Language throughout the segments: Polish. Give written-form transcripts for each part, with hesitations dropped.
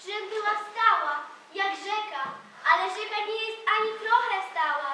żem była stała, jak rzeka, ale rzeka nie jest ani trochę stała.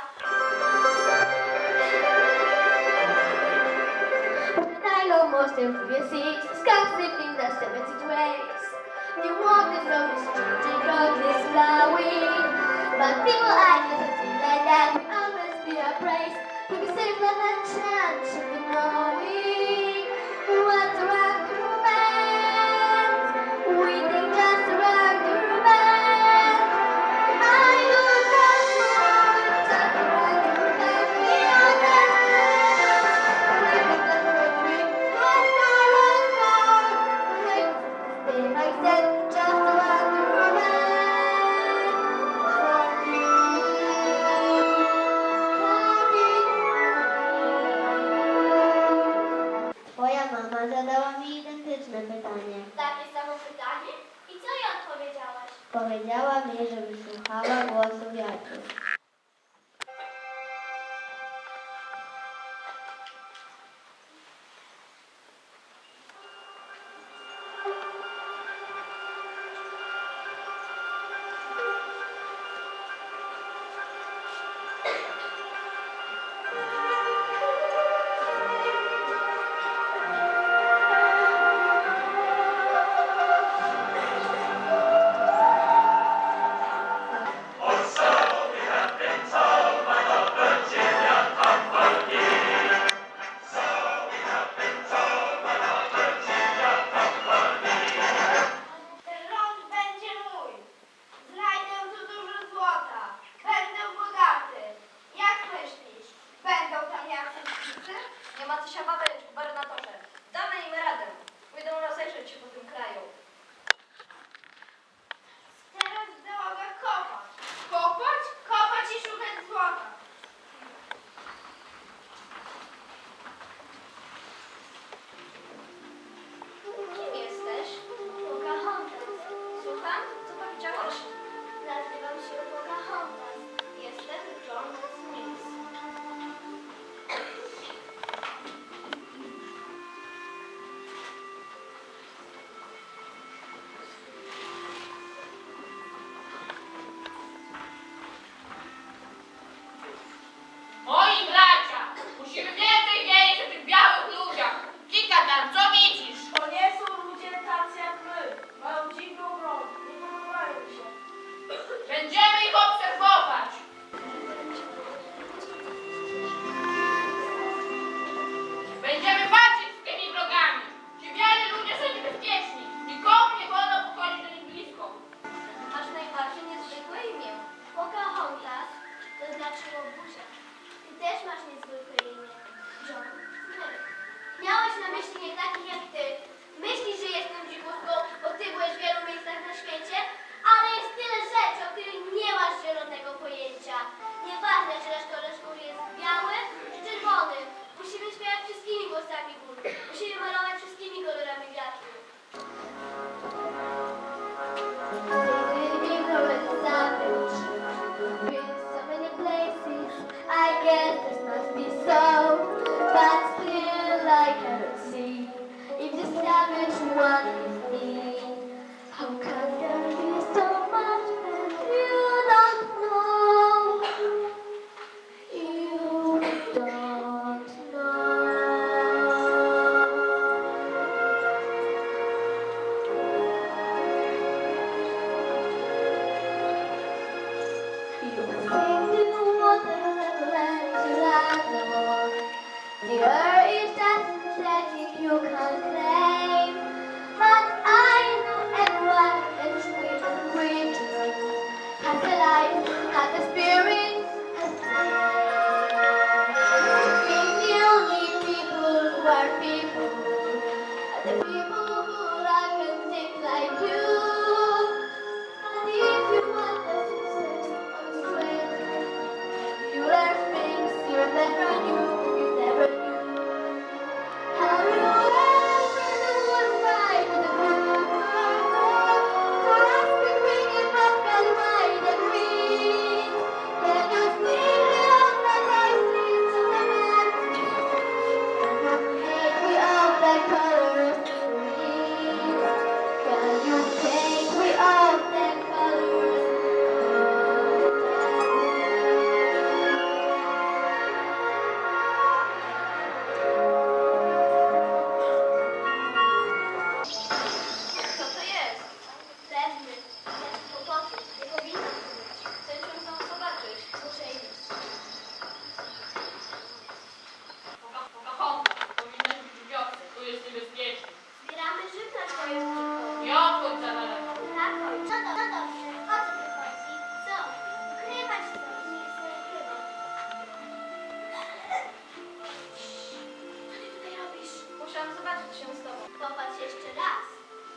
I know most of your seas, the sky slipping the 70 ways. The water so is changing, God is flowing. But people act as if it's like that, we always be our praise. To be safe from the chance of the knowing what's around the romance. We think just around the romance. I know that's more, just around the romance. We are that Moja mama zadała mi identyczne pytanie. Takie samo pytanie? I co jej odpowiedziałaś? Powiedziała mi, żeby słuchała głosu wiatru. You never knew how you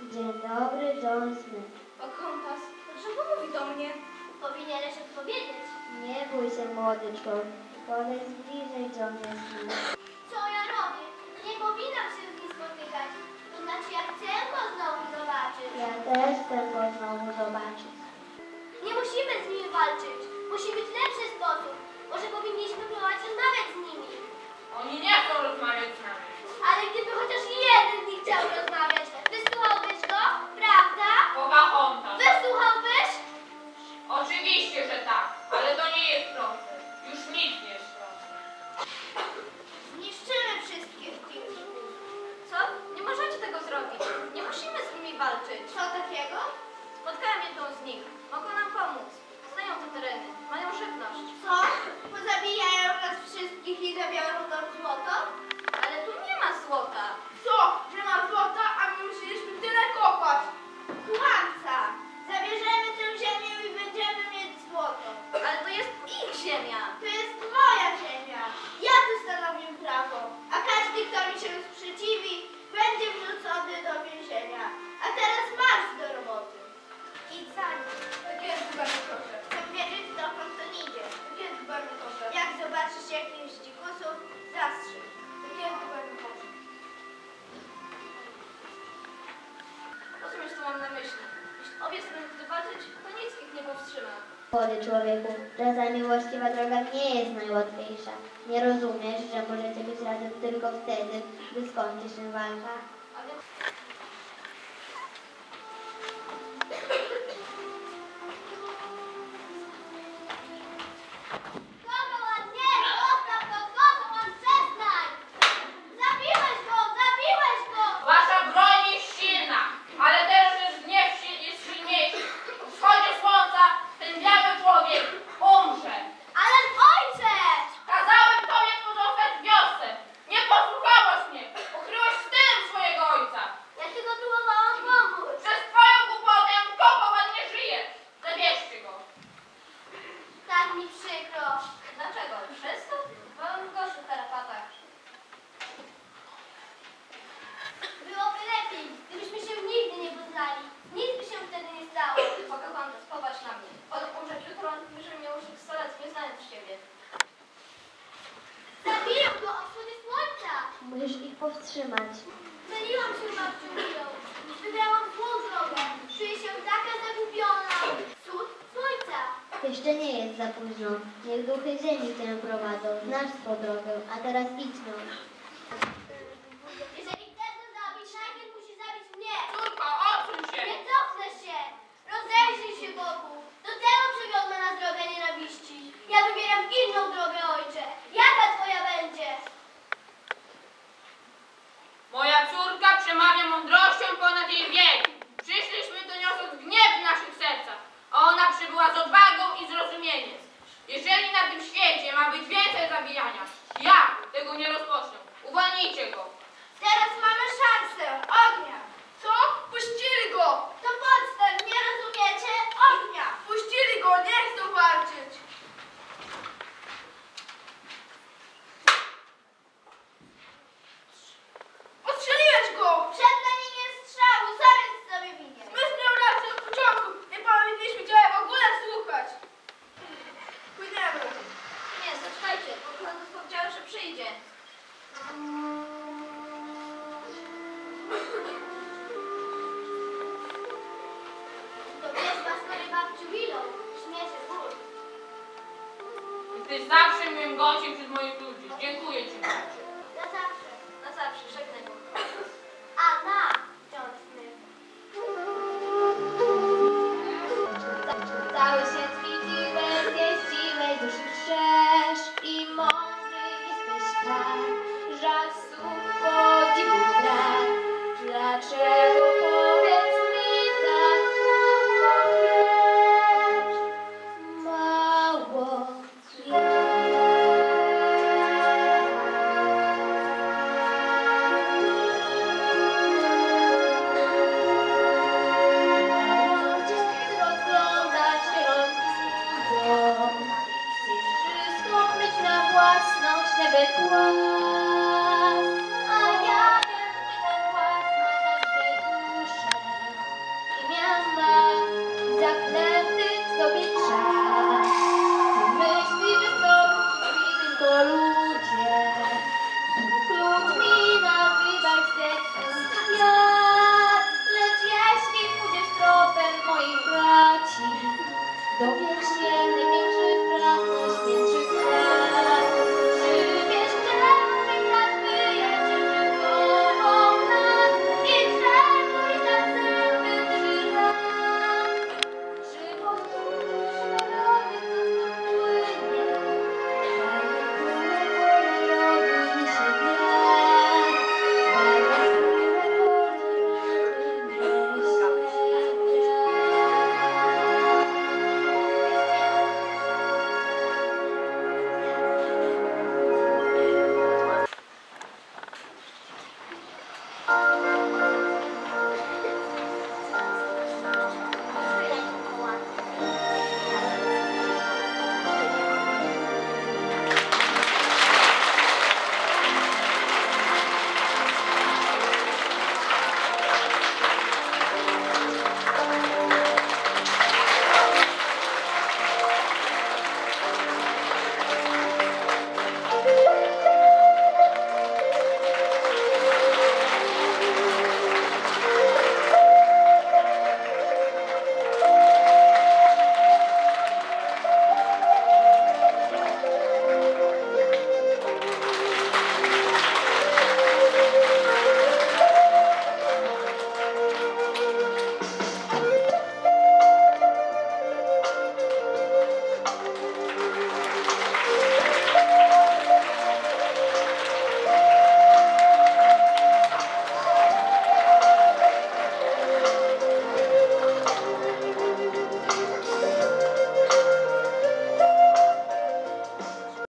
Dzień dobry, John Smith. Pocątas, dlaczego mówi do mnie? Powinieneś odpowiedzieć. Nie bój się, młody człowiek. Podejdź bliżej, John Smith. Co ja robię? Nie powinnam się z nim spotykać. To znaczy, ja chcę go znowu zobaczyć. Ja też chcę go znowu zobaczyć. Nie musimy z nimi walczyć. Musi być lepszy sposób. Może powinniśmy próbować rozmawiać z nimi. Oni nie chcą rozmawiać z nami. Ale gdyby chociaż jeden z nich chciał rozmawiać, wysłuchałbyś go? Prawda? Pocahontas. Wysłuchałbyś? Oczywiście, że tak, ale to nie jest proste. Już nic nie jest proste. Zniszczymy wszystkie wilki. Co? Nie możecie tego zrobić. Nie musimy z nimi walczyć. Co takiego? Spotkałem jedną z nich. Mogą nam pomóc. Znają te tereny. Mają żywność. Co? Pozabijają nas wszystkich i zabiorą nam złoto? Ale tu nie ma złota. Co? Że ma złota, a my musieliśmy tyle kopać. Kłamca! Zabierzemy tę ziemię i będziemy mieć złoto. Ale to jest ich ziemia. To jest moja ziemia. Ja tu stanowię prawo. A każdy, kto mi się sprzeciwi, będzie wrzucony do więzienia. A teraz marsz do roboty. Idź za nim. Tak jest, panie proszę. Chcę wiedzieć, dokąd to idzie. Tak jest, panie proszę. Jak zobaczysz jakichś dzikusów, zastrzel. Tak jest, panie proszę. Rozumiesz, co mam na myśli. Jeśli obie strony chcą walczyć, to nic ich nie powstrzyma. Młody człowieku, czasami właściwa droga nie jest najłatwiejsza. Nie rozumiesz, że możecie być razem tylko wtedy, gdy skończy się walka? A więc... Kogo ładnie? Zostaw go! Kogo ładnie? Przestań! Zabiłeś go! Zabiłeś go! Wasza broń jest silna, ale też jest gniew jest silniejszy. Po wschodzie słońca ten biały człowiek umrze. Ale ojcze! Kazałem tobie pozostać w wiosce. Nie posłuchałaś mnie. Ukryłeś wstydem swojego ojca. Ja tylko próbowałam pomóc. Przez twoją głupotę Kopowan nie żyje. Zabierzcie go. Tak mi przykro. Dlaczego? Przez to? Wolę gorszy w tarapatach. Byłoby lepiej, gdybyśmy się nigdy nie poznali. Nic by się wtedy nie stało. Pocahontas, popatrz na mnie. On umrze jutro, będziemy miał już 100 lat, nie znając siebie. Zabiję go o wschodzie słońca. Musisz ich powstrzymać. Myliłam się babcią Milą. Wybrałam złą drogę. Czuję się taka zagubiona. Wschód słońca. Jeszcze nie jest za późno. Niech duchy ziemi cię prowadzą. Znasz swą drogę, a teraz idź no. Jeżeli chcesz go zabić, najpierw musi zabić mnie. Córko, odsuń się. Nie cofnę się. Rozejrzyj się wokół. Do tego przywiodła nas drogę nienawiści. Ja wybieram inną drogę, ojcze. Jaka twoja będzie? Moja córka przemawia mądrością ponad jej wiek. Przyszliśmy tu niosąc gniew w naszych sercach, a ona przybyła z odwagą i zrozumieniem. Jeżeli na tym świecie ma być więcej zabijania, ja tego nie rozpocznę. Uwolnijcie go. Teraz mamy szansę. Ognia. Co? Puścili go! To podstaw, nie rozumiecie? Ognia. Puścili go, nie chcą walczyć! Odstrzeliłeś go! Przed nami jest strzału, sam jest sobie winien. Smith miał rację od początku! Nie powinniśmy cię w ogóle słuchać! Płyniemy! Nie, zaczekajcie, Pocahontas powiedział, że przyjdzie. To wierzba swojej babci Willow. Śmieszy ból. Jesteś zawsze miłym gościem wśród moich ludzi. Dziękuję ci. Na zawsze. Na zawsze, żegnaj go. Anna. John Smith. Cały świat widziłeś, zjeździłeś duszy wszerz i mądry jesteś tak, żal słów podziwu brak. Dlaczego